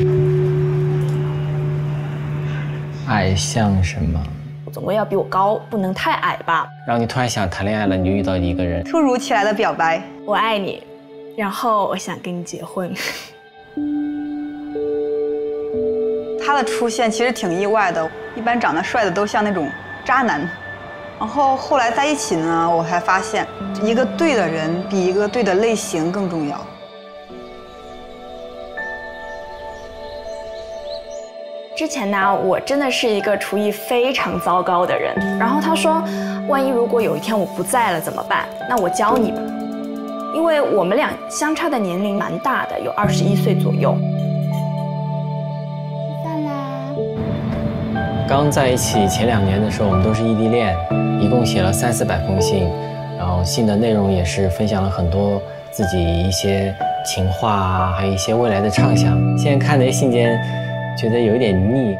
爱像什么？ 总归要比我高，不能太矮吧。 然后你突然想谈恋爱了，你就遇到一个人， 突如其来的表白， 我爱你，然后我想跟你结婚。 他的出现其实挺意外的，一般长得帅的都像那种渣男。然后后来在一起呢，我才发现，一个对的人比一个对的类型更重要。 之前呢，我真的是一个厨艺非常糟糕的人。然后他说，万一如果有一天我不在了怎么办？那我教你吧。因为我们俩相差的年龄蛮大的，有21岁左右。吃饭啦！ 刚在一起前2年的时候，我们都是异地恋，一共写了300-400封信，然后信的内容也是分享了很多自己一些情话啊，还有一些未来的畅想。现在看那些信件，觉得有一点腻。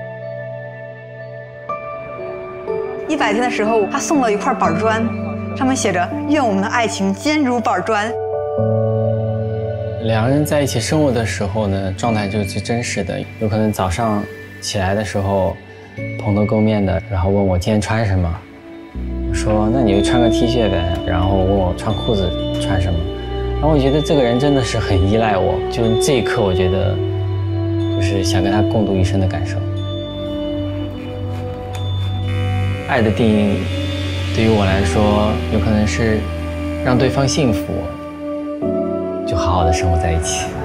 100天的时候，他送了一块板砖，上面写着“愿我们的爱情坚如板砖”。 两个人在一起生活的时候呢，状态就是最真实的。有可能早上起来的时候，蓬头垢面的，然后问我今天穿什么，我说那你就穿个 T 恤呗，然后问我穿裤子穿什么。然后我觉得这个人真的是很依赖我，就这一刻我觉得就是想跟他共度一生的感受。爱的定义对于我来说，有可能是让对方幸福，就好好的生活在一起。